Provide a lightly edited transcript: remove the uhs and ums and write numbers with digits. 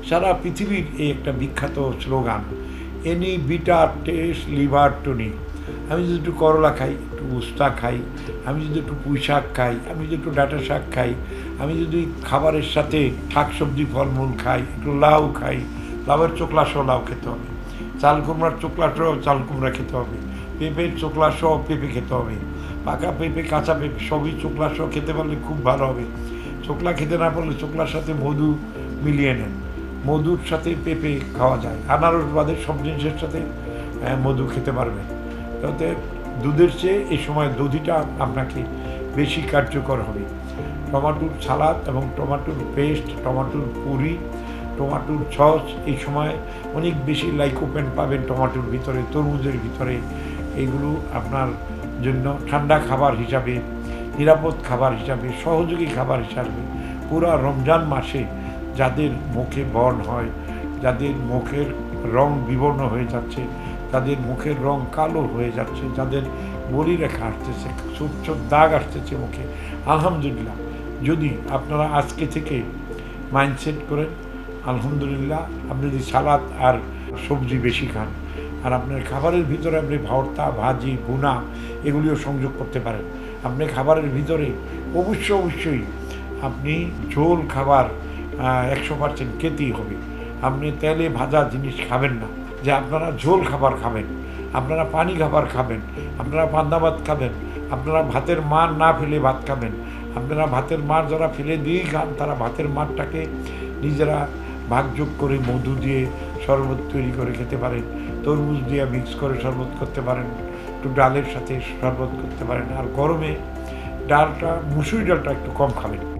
সারা পৃথিবীর এই একটা বিখ্যাত slogan, any bitter taste liver tonic. আমি যদি একটু করলা খাই, একটু উস্তা খাই, আমি যদি একটু পুঁই শাক খাই, আমি যদি একটু ডাঁটা শাক খাই, আমি যদি খাবারের সাথে শাকসবজি ফলমূল খাই, একটু লাউ খাই, লাউয়ের চোকলা সহ লাউ খেতে হবে, চাল কুমড়ার চোকলা সহ চাল কুমড়া খেতে হবে, পেঁপের চোকলা সহ পেঁপে খেতে হবে, পাকা পেঁপে কাঁচা পেঁপে সবই চোকলা সহ খেতে পারলে খুব ভালো হবে। চোকলা খেতে না পারলে চোকলার সাথে মধু মিলিয়ে নেন, মধুর সাথে পেঁপে খাওয়া যায়, আনারস বাদে সব জিনিসের সাথে মধু খেতে পারবেন। তাতে দুধের চেয়ে এই সময় দধিটা আপনাকে বেশি কার্যকর হবে। টমাটোর সালাদ এবং টমাটোর পেস্ট, টমাটোর পুরি, টমাটোর সস এই সময় অনেক বেশি লাইকোপেন পাবেন টমাটোর ভিতরে, তরমুজের ভিতরে। এইগুলো আপনার জন্য ঠান্ডা খাবার হিসাবে, নিরাপদ খাবার হিসাবে, সহযোগী খাবার হিসাবে পুরা রমজান মাসে যাদের মুখে বর্ণ হয়, যাদের মুখের রং বিবর্ণ হয়ে যাচ্ছে, যাদের মুখের রং কালো হয়ে যাচ্ছে, যাদের বলিরেখা আসতেছে, ছোট ছোট দাগ আসতেছে মুখে, আলহামদুলিল্লাহ যদি আপনারা আজকে থেকে মাইন্ডসেট করেন, আলহামদুলিল্লাহ আপনি যদি সালাদ আর সবজি বেশি খান, আর আপনার খাবারের ভিতরে আপনি ভর্তা, ভাজি, ভুনা এগুলিও সংযোগ করতে পারেন। আপনি খাবারের ভিতরে অবশ্যই আপনি ঝোল খাবার 100% খেতেই হবে। আপনি তেলে ভাজা জিনিস খাবেন না, যে আপনারা ঝোল খাবার খাবেন, আপনারা পানি খাবার খাবেন, আপনারা পান্তা ভাত খাবেন, আপনারা ভাতের মার না ফেলে ভাত খাবেন, আপনারা ভাতের মার যারা ফেলে দিয়েই খান তারা ভাতের মারটাকে নিজেরা ভাগযোগ করে মধু দিয়ে শরবত তৈরি করে খেতে পারেন, তরমুজ দিয়ে মিক্স করে শরবত করতে পারেন, একটু ডালের সাথে শরবত করতে পারেন। আর গরমে ডালটা, মুসুরি ডালটা একটু কম খাবেন।